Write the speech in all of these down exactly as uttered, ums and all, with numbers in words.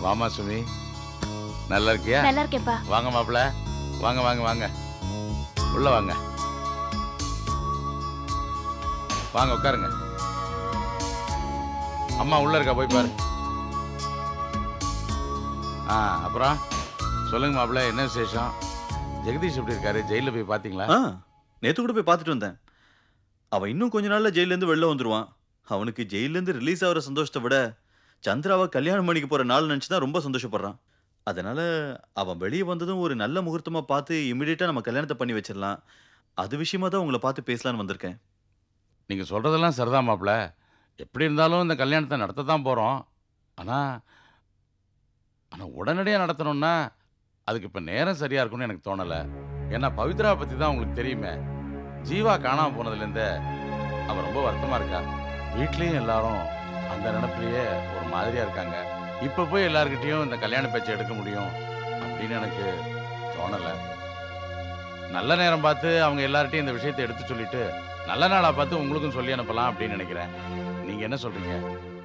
வாமா சுமி, நல்லா இருக்கியா? நல்லா இருக்கேன்ப்பா. வாங்க மாப்பிள்ள, வாங்க வாங்க வாங்க, உள்ள வாங்க, வாங்க உட்காருங்க. அம்மா உள்ள இருக்கா, போய் பாரு. ஆ அப்புறம் சொல்லுங்க மாப்பிள்ள, என்ன விசேஷம்? ஜெகதீஷ் எப்படி இருக்காரு? ஜெயிலில் போய் பார்த்தீங்களா? ஆ நேற்று கூட போய் பார்த்துட்டு வந்தேன். அவன் இன்னும் கொஞ்ச நாளில் ஜெயிலேருந்து வெளில வந்துடுவான். அவனுக்கு ஜெயிலேருந்து ரிலீஸ் ஆகிற சந்தோஷத்தை விட சந்திராவை கல்யாணம் பண்ணிக்க போகிற நாள் நினச்சி தான் ரொம்ப சந்தோஷப்படுறான். அதனால் அவன் வெளியே வந்ததும் ஒரு நல்ல முகூர்த்தமாக பார்த்து இம்மிடியட்டாக நம்ம கல்யாணத்தை பண்ணி வச்சிடலாம். அது விஷயமா தான் உங்களை பார்த்து பேசலான்னு வந்திருக்கேன். நீங்கள் சொல்கிறதெல்லாம் சரிதான் மாப்பிள்ள. எப்படி இருந்தாலும் இந்த கல்யாணத்தை நடத்த தான் போகிறோம். ஆனால் ஆனால் உடனடியாக நடத்தணும்னா அதுக்கு இப்போ நேரம் சரியாக இருக்கும்னு எனக்கு தோணலை. ஏன்னா பவித்ராவை பற்றி தான் உங்களுக்கு தெரியுமே. ஜீவா காணாமல் போனதுலேருந்தே அவள் ரொம்ப வருத்தமாக இருக்கா. வீட்லேயும் எல்லாரும் அந்த நினப்பிலேயே ஒரு மாதிரியாக இருக்காங்க. இப்போ போய் எல்லாருக்கிட்டையும் இந்த கல்யாண பேச்சை எடுக்க முடியும் அப்படின்னு எனக்கு தோணலை. நல்ல நேரம் பார்த்து அவங்க எல்லார்ட்டையும் இந்த விஷயத்தை எடுத்து சொல்லிட்டு நல்ல நாளாக பார்த்து உங்களுக்கும் சொல்லி அனுப்பலாம் அப்படின்னு நினைக்கிறேன். நீங்கள் என்ன சொல்கிறீங்க?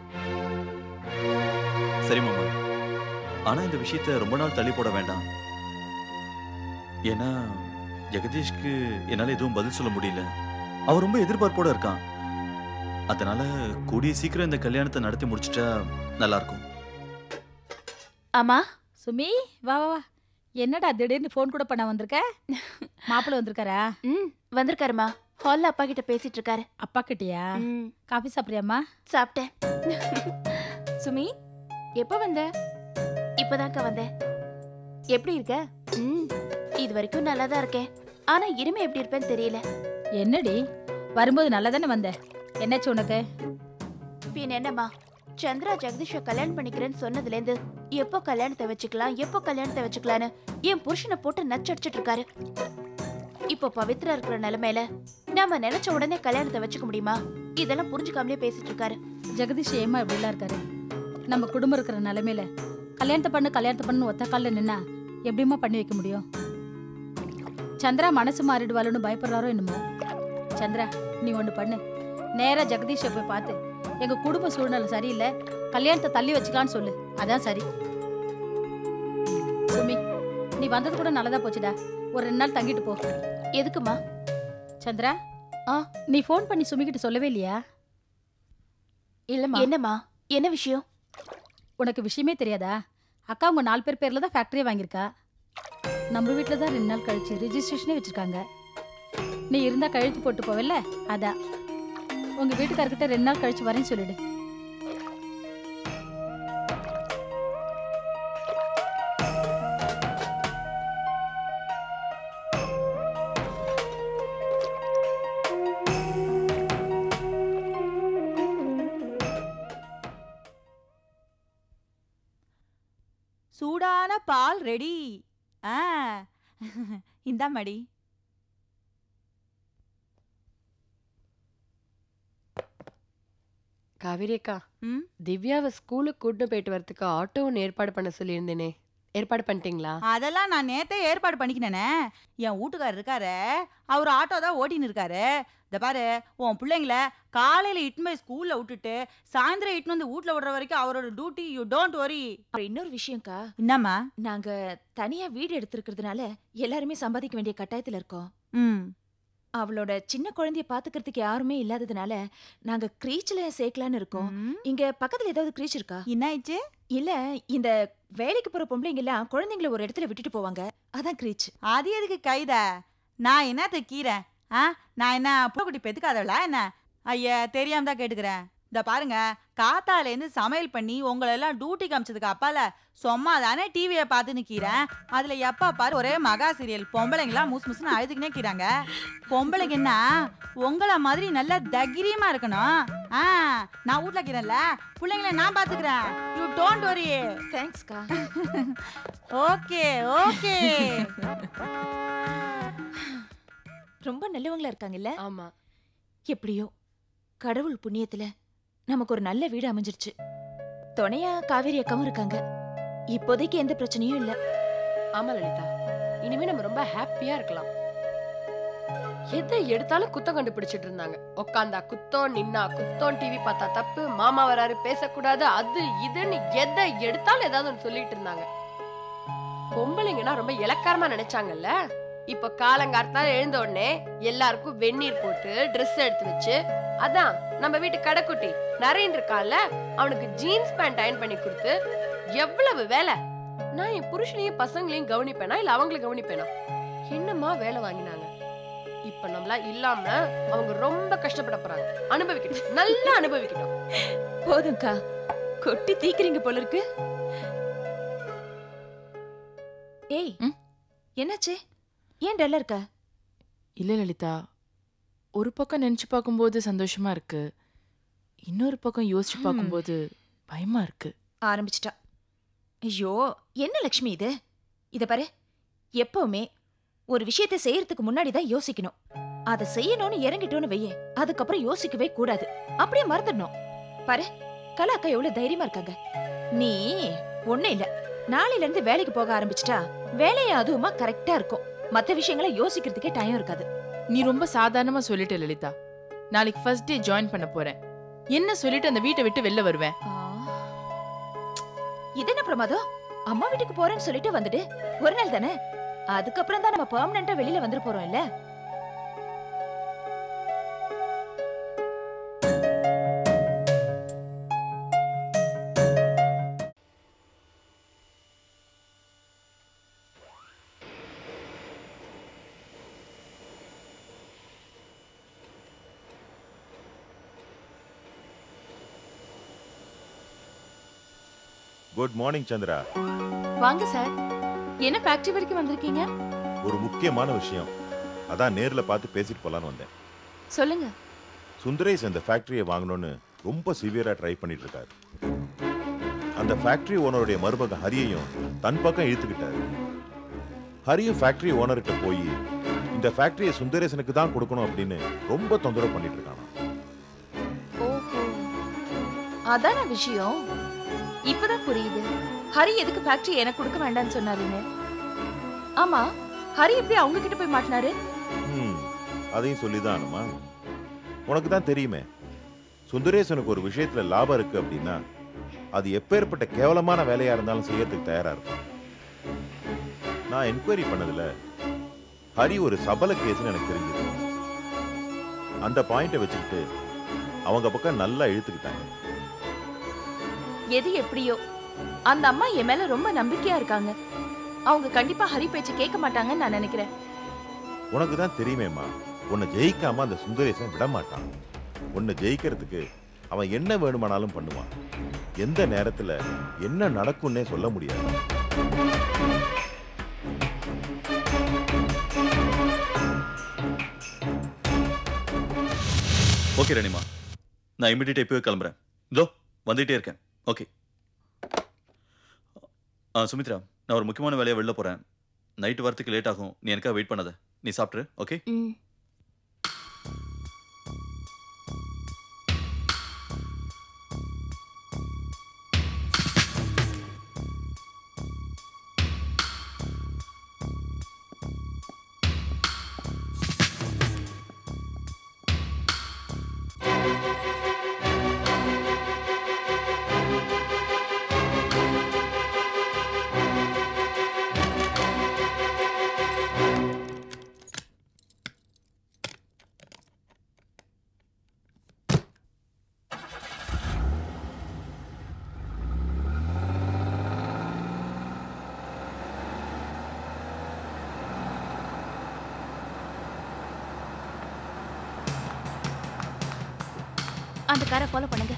சரி மாமா, ஆனால் இந்த விஷயத்தை ரொம்ப நாள் தள்ளி போட வேண்டாம். ஏன்னா ஜெகதீஷ்க்கு என்னால் எதுவும் பதில் சொல்ல முடியல. அவர் ரொம்ப எதிர்பார்ப்போட இருக்கான். அதனால கூடிய சீக்கிரம் இந்த கல்யாணத்தை நடத்தி முடிச்சிட்டா நல்லா இருக்கும். ஆமா சுமி, வா வா வா. என்னடா திடீர்னு ஃபோன் கூட பண்ண வந்திருக்க? மாப்பிள்ள வந்திருக்காரா? ம் வந்திருக்காருமா. ஹாலில் அப்பா கிட்ட பேசிட்டு இருக்காரு. அப்பா கிட்டயா? ம் காஃபி சாப்பிட்றியாம்மா? சாப்பிட்டேன். சுமி எப்போ வந்த? இப்போதான்க்கா வந்தேன். எப்படி இருக்க? ம் இது வரைக்கும் நல்லா தான் இருக்கேன். ஆனா இனிமே எப்படி இருப்பேன்னு தெரியல. என்னடி வரும்போது நல்லா தானே வந்த? என்னாச்சு உனக்கு? பின் என்னம்மா, சந்திரா ஜெகதீஷை கல்யாணம் பண்ணிக்கிறேன்னு சொன்னதுலேருந்து எப்போ கல்யாணத்தை வச்சுக்கலாம் எப்போ கல்யாணத்தை வச்சுக்கலான்னு என் புருஷனை போட்டு நச்சடிச்சிட்டு இருக்காரு. இப்போ பவித்ரா இருக்கிற நிலைமையில நாம நினைச்ச உடனே கல்யாணத்தை வச்சுக்க முடியுமா? இதெல்லாம் புரிஞ்சுக்காமலே பேசிட்டு இருக்காரு. ஜெகதீஷ் ஏமா இப்படிலாம் இருக்காரு? நம்ம குடும்பம் இருக்கிற நிலைமையில கல்யாணத்தை பண்ணு கல்யாணத்தை பண்ணு ஒத்த காலில் நின்னா எப்படிமா பண்ணி வைக்க முடியும்? சந்திரா மனசு மாறிடுவாளுன்னு பயப்படுறாரோ என்னமோ. சந்திரா, நீ ஒன்று பண்ணு. நேரா ஜெகதீஷை போய் பார்த்து எங்க குடும்ப சூழ்நிலை சரியில்லை, கல்யாணத்தை தள்ளி வச்சுக்கலான்னு சொல்லு. அதான் சரி. சுமி, நீ வந்தது கூட நல்லதா போச்சுடா. ஒரு ரெண்டு நாள் தங்கிட்டு போ. எதுக்குமா? சந்திரா, ஆ நீ ஃபோன் பண்ணி சுமி கிட்ட சொல்லவே இல்லையா? இல்லம்மா. என்னம்மா, என்ன விஷயம்? உனக்கு விஷயமே தெரியாதா? அக்கா உங்க நாலு பேர் பேர்ல தான் ஃபேக்டரியே வாங்கியிருக்கா. நம்ம வீட்டில் தான் ரெண்டு நாள் கழிச்சு ரிஜிஸ்ட்ரேஷனே வச்சிருக்காங்க. நீ இருந்தா கழுத்து போட்டு போவல்ல, அதான். உங்க வீட்டுக்காரர்கிட்ட ரெண்டு நாள் கழிச்சு வரேன்னு சொல்லிடு. சூடான பால் ரெடி. ஆ இந்தா மடி. காவேரி அக்கா, ம் திவ்யாவை ஸ்கூலுக்கு கூட்டு போயிட்டு வரதுக்கு ஆட்டோ ஒன்று ஏற்பாடு பண்ண சொல்லியிருந்தேனே, ஏற்பாடு பண்ணிட்டீங்களா? அதெல்லாம் நான் நேத்தே ஏற்பாடு பண்ணிக்கினேனே. என் வீட்டுக்காரர் இருக்காரு, அவர் ஆட்டோ தான் ஓட்டின்னு இருக்காரு. இந்த பாரு, உன் பிள்ளைங்கள காலையில இட்டுன்னு போய் ஸ்கூல்ல விட்டுட்டு சாயந்தரம் இட்டுன்னு வந்து வீட்டுல விடுற வரைக்கும் அவரோட டியூட்டி. யூ டோன்ட் வரி. அப்புறம் இன்னொரு விஷயம்க்கா, என்னம்மா? நாங்க தனியா வீடு எடுத்திருக்கிறதுனால எல்லாருமே சம்பாதிக்க வேண்டிய கட்டாயத்துல இருக்கோம். ம் அவளோட சின்ன குழந்தைய பாத்துக்கிறதுக்கு யாருமே இல்லாததுனால நாங்க கிரீச்ல சேர்க்கலான்னு இருக்கோம். இங்க பக்கத்துல ஏதாவது கிரீச் இருக்கா? என்ன ஆயிடுச்சு? இல்ல, இந்த வேலைக்கு போற பொம்பளைங்க எல்லாம் குழந்தைங்களை ஒரு இடத்துல விட்டுட்டு போவாங்க, அதான் கிரீச். அது எதுக்கு கைதா? நான் என்ன தைக்கிறேன்? ஆ நான் என்ன பூக்குட்டி பெத்துக்காதவளா என்ன? ஐயா, தெரியாம தான் கேட்டுக்கிறேன். இந்த பாருங்க, காத்தாலேருந்து சமையல் பண்ணி உங்களை எல்லாம் டியூட்டிக்கு அமிச்சதுக்கு அப்பால சும்மா தானே டிவியை பார்த்து நிற்கிறேன். அதுல எப்பா பாரு ஒரே மகா சீரியல். பொம்பளைங்களாம் மூசு மூசுன்னு அழுதுக்குனே இருக்கிறாங்க. பொம்பளைங்கன்னா உங்களை மாதிரி நல்லா தைரியமா இருக்கணும். ஆ நான் வீட்டுல இருக்கிறேன்ல, பிள்ளைங்களை நான் பாத்துக்கிறேன். You don't worry. தேங்க்ஸ்க்கா. Okay okay. ரொம்ப நல்லவங்களா இருக்காங்கல்ல? ஆமா. எப்படியோ கடவுள் புண்ணியத்துல நமக்கு ஒரு நல்ல வீடு அமைஞ்சிருச்சு. துணையா காவேரி அக்காவும் இருக்காங்க. இப்போதைக்கு எந்த பிரச்சனையும் இல்ல. ஆமா லலிதா, இனிமே நம்ம ரொம்ப ஹாப்பியா இருக்கலாம். எதை எடுத்தாலும் குத்தம் கண்டுபிடிச்சிட்டு இருந்தாங்க. உட்காந்தா குத்தம், நின்னா குத்தம், டிவி பார்த்தா தப்பு, மாமா வராரு பேசக்கூடாது, அது இதுன்னு எதை எடுத்தாலும் ஏதாவது ஒன்று சொல்லிட்டு இருந்தாங்க. பொம்பளைங்கன்னா ரொம்ப இலக்காரமா நினைச்சாங்கல்ல. இப்ப காலங்கார்த்தால எழுந்த உடனே எல்லாருக்கும் வெந்நீர் போட்டு ட்ரெஸ் எடுத்து வச்சு, அதான் நம்ம வீட்டு கடைக்குட்டி நரேன் இருக்கான்ல, அவனுக்கு ஜீன்ஸ் பேண்ட் அயன் பண்ணி கொடுத்து எவ்வளவு வேலை. நான் என் புருஷனையும் பசங்களையும் கவனிப்பேனா இல்ல அவங்களை கவனிப்பேனா? என்னமா வேலை வாங்கினாங்க. இப்ப நம்மளா இல்லாம அவங்க ரொம்ப கஷ்டப்பட போறாங்க. அனுபவிக்கட்டும், நல்லா அனுபவிக்கட்டும். போதும்க்கா, கொட்டி தீக்குறீங்க போல இருக்கு. ஏய், என்னாச்சு? ஏன் டல்லா இருக்க? இல்ல லலிதா, ஒரு பக்கம் நினைச்சு பார்க்கும்போது சந்தோஷமா இருக்கு, இன்னொரு பக்கம் யோசிச்சு பார்க்கும்போது பயமா இருக்கு. ஆரம்பிச்சிட்டா. ஐயோ, என்ன லக்ஷ்மி இது? இத பாரு, எப்பவுமே ஒரு விஷயத்தை செய்யறதுக்கு முன்னாடி தான் யோசிக்கணும். அதை செய்யணும்னு இறங்கிட்டோன்னு வையே, அதுக்கப்புறம் யோசிக்கவே கூடாது. அப்படியே மறந்துடணும். பாரு, கலா அக்கா எவ்வளவு தைரியமா இருக்காங்க. நீ ஒண்ணு இல்ல, நாளையில இருந்து வேலைக்கு போக ஆரம்பிச்சிட்டா வேலையை அதுவுமா கரெக்டா இருக்கும். மத்த விஷயங்களை யோசிக்கிறதுக்கே டைம் இருக்காது. நீ ரொம்ப சாதாரணமா சொல்லிட்ட லலிதா. நாளைக்கு ஃபர்ஸ்ட் டே ஜாயின் பண்ண போறேன். என்ன சொல்லிட்டு அந்த வீட்டை விட்டு வெளில வருவேன்? இது என்ன பிரமாதம்? அம்மா வீட்டுக்கு போறேன்னு சொல்லிட்டு வந்துட்டு ஒரு நாள் தானே, அதுக்கப்புறம் தான் நம்ம பெர்மனண்டா வெளியில வந்துட போறோம் இல்ல. Good morning Chandra. வாங்க சார். என்ன ஃபேக்டரி வரைக்கும் வந்திருக்கீங்க? ஒரு முக்கியமான விஷயம், அதான் நேர்ல பார்த்து பேசிட்டு போலான்னு வந்தேன். சொல்லுங்க. சுந்தரேஷ் அந்த ஃபேக்டரியை வாங்கணும்னு ரொம்ப சிவியரா ட்ரை பண்ணிட்டு இருக்காரு. அந்த ஃபேக்டரி ஓனருடைய மருமகன் ஹரியையும் தன் பக்கம் இழுத்துக்கிட்டாரு. ஹரியும் ஃபேக்டரி ஓனர்கிட்ட போய் இந்த ஃபேக்டரியை சுந்தரேசனுக்கு தான் கொடுக்கணும் அப்படின்னு ரொம்ப தொந்தரவு பண்ணிட்டு இருக்கானா. ஓஹோ, அதான விஷயம். இப்பதான் புரியுது ஹரி எதுக்கு ஃபேக்டரி எனக்கு கொடுக்க வேண்டாம்னு சொன்னாருன்னு. ஆமா, ஹரி எப்படி அவங்க கிட்ட போய் மாட்டினாரு? ம், அதையும் சொல்லிதான் அனுமா. உனக்கு தான் தெரியுமே, சுந்தரேசனுக்கு ஒரு விஷயத்துல லாபம் இருக்கு அப்படின்னா அது எப்பேற்பட்ட கேவலமான வேலையா இருந்தாலும் செய்யறதுக்கு தயாரா இருக்கும். நான் என்கொயரி பண்ணதுல ஹரி ஒரு சபல கேஸ்னு எனக்கு தெரிஞ்சது. அந்த பாயிண்ட வச்சுக்கிட்டு அவங்க பக்கம் நல்லா இழுத்துக்கிட்டாங்க. எது எப்படியோ, அந்த அம்மா என் மேல ரொம்ப நம்பிக்கையா இருக்காங்க. அவங்க கண்டிப்பா ஹரி பேச்சு கேட்க மாட்டாங்கன்னு நான் நினைக்கிறேன். உனக்கு தான் தெரியுமேம்மா, உன்னை ஜெயிக்காம அந்த சுந்தரேசன் விட மாட்டான். உன்னை ஜெயிக்கிறதுக்கு அவன் என்ன வேணுமானாலும் பண்ணுவான். எந்த நேரத்துல என்ன நடக்கும்னே சொல்ல முடியாது. ஓகே ரணிமா, நான் இமிடியேட் இப்பவே கிளம்புறேன். இதோ வந்துட்டே இருக்கேன். ஓகே. ஆ சுமித்ரா, நான் ஒரு முக்கியமான வேலையை வெளில போறேன். நைட்டு வரத்துக்கு லேட் ஆகும். நீ எனக்காக வெயிட் பண்ணாத. நீ சாப்பிட்ரு. ஓகே. அந்த காரை ஃபாலோ பண்ணுங்க.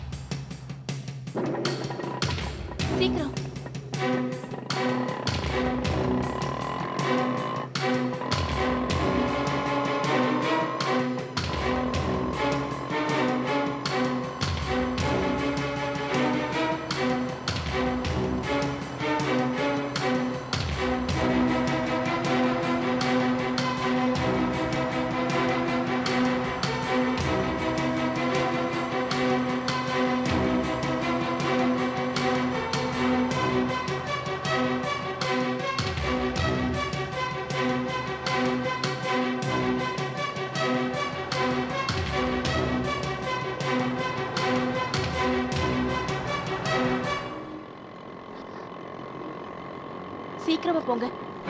சீக்கிரம். சீக்கிரமா போங்க.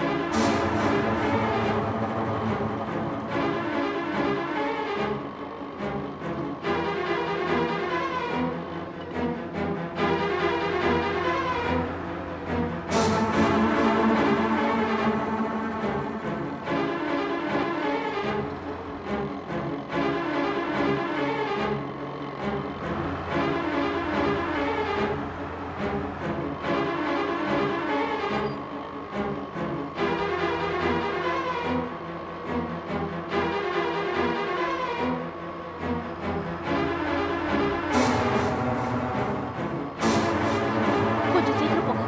கொஞ்சம் சீக்கிரம் போங்க.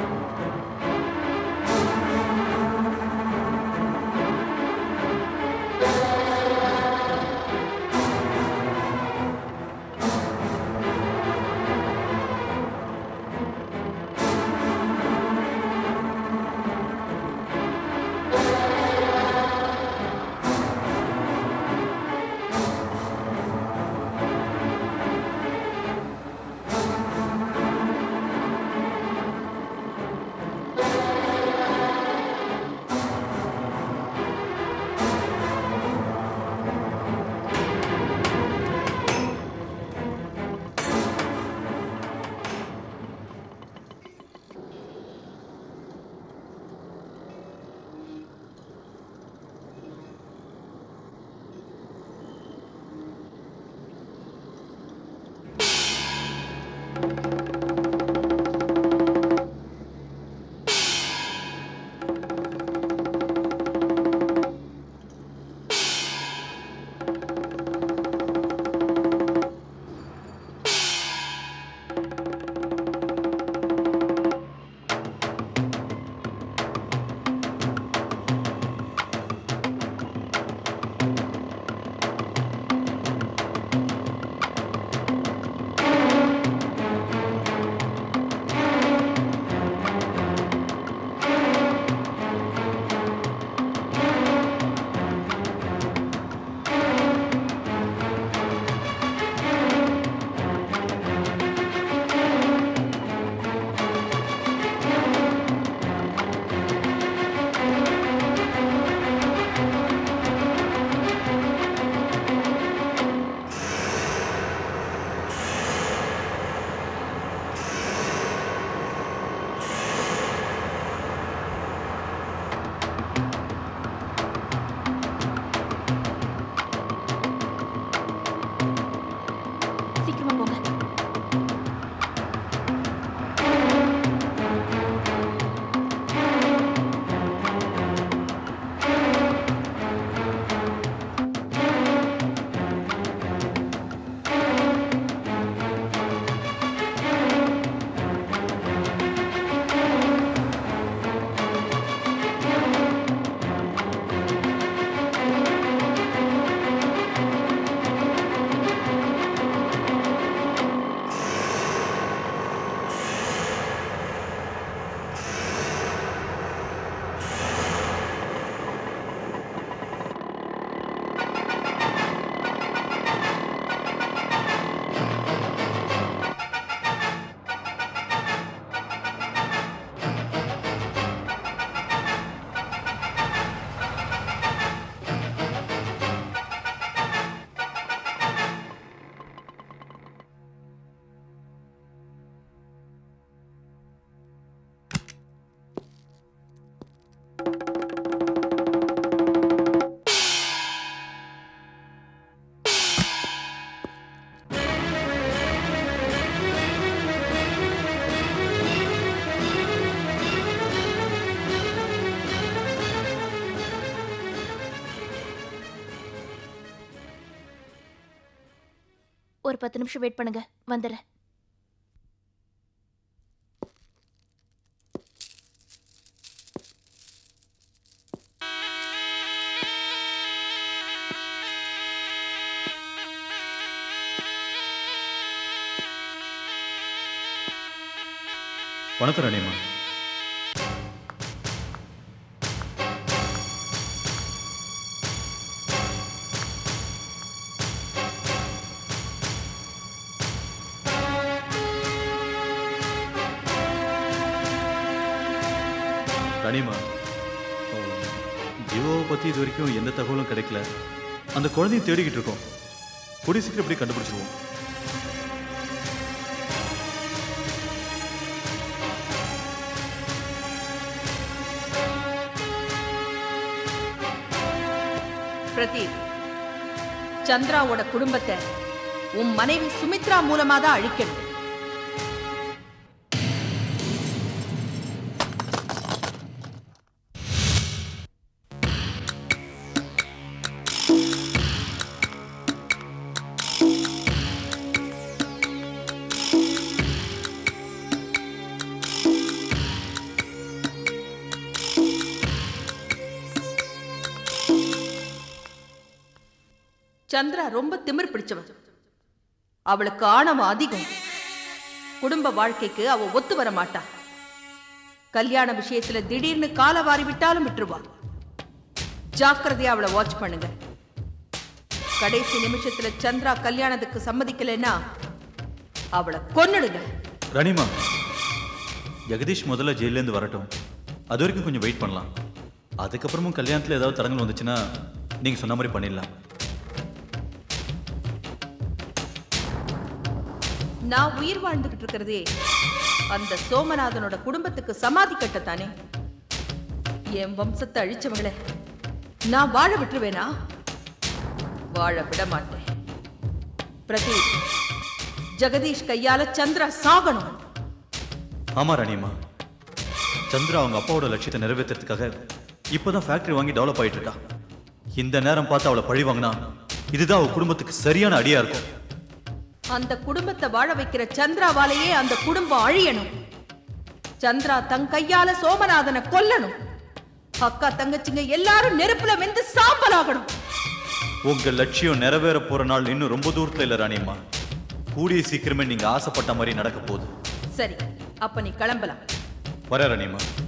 சீக்கிரமா போங்க. ஒரு பத்து நிமிஷம் வெயிட் பண்ணுங்க, வந்துடுறேன். வணக்கம் ராணியம்மா. ராணிமா, ஜீவாவை பத்தி இது வரைக்கும் எந்த தகவலும் கிடைக்கல. அந்த குழந்தையை தேடிக்கிட்டு இருக்கோம். கூடிய சீக்கிரம் எப்படி கண்டுபிடிச்சிருவோம். பிரதீப், சந்திராவோட குடும்பத்தை உன் மனைவி சுமித்ரா மூலமா தான் அழிக்கணும். சந்திரா ரொம்ப திமிர் பிடிச்சவன். அவளுக்கு ஆணவம் அதிகம். குடும்ப வாழ்க்கைக்கு அவ ஒத்து வர மாட்டா. கல்யாண விஷயத்துல திடீர்னு கால வாரி விட்டாலும் விட்டுருவா. ஜாக்கிரதையா அவளை வாட்ச் பண்ணுங்க. கடைசி நிமிஷத்துல சந்திரா கல்யாணத்துக்கு சம்மதிக்கலைன்னா அவளை கொன்னுடுங்க. ராணிமா, ஜெகதீஷ் முதல்ல ஜெயில இருந்து வரட்டும். அது வரைக்கும் கொஞ்சம் வெயிட் பண்ணலாம். அதுக்கப்புறமும் கல்யாணத்துல ஏதாவது தடங்கள் வந்துச்சுன்னா நீங்க சொன்ன மாதிரி பண்ணிடலாம். நான் உயிர் வாழ்ந்துகிட்டு இருக்கிறதே அந்த சோமநாதனோட குடும்பத்துக்கு சமாதி கட்டத்தானே. என் வம்சத்தை அழிச்சவங்கள நான் வாழ விட்டுருவேனா? வாழ விட மாட்டேன். பிரதீப், ஜெகதீஷ் கையால சந்திரா சாகணும். ஆமா ராணியம்மா, சந்திரா அவங்க அப்பாவோட லட்சியத்தை நிறைவேற்றுறதுக்காக இப்பதான் ஃபேக்டரி வாங்கி டெவலப் ஆயிட்டு இருக்கா. இந்த நேரம் பார்த்து அவளை பழி வாங்கினா இதுதான் அவ குடும்பத்துக்கு சரியான அடியா இருக்கும். அந்த குடும்பத்தை வாழ வைக்கிற சந்திராவாலேயே அந்த குடும்பம் அழியணும். சந்திரா தன் கையால சோமநாதனை கொல்லணும். அக்கா தங்கச்சிங்க எல்லாரும் நெருப்புல வெந்து சாம்பலாகணும். உங்க லட்சியம் நிறைவேற போற நாள் இன்னும் ரொம்ப தூரத்துல இல்ல ராணியம்மா. கூடிய சீக்கிரமே நீங்க ஆசைப்பட்ட மாதிரி நடக்க போகுது. சரி, அப்ப நீ கிளம்பலாம். வர ராணியம்மா.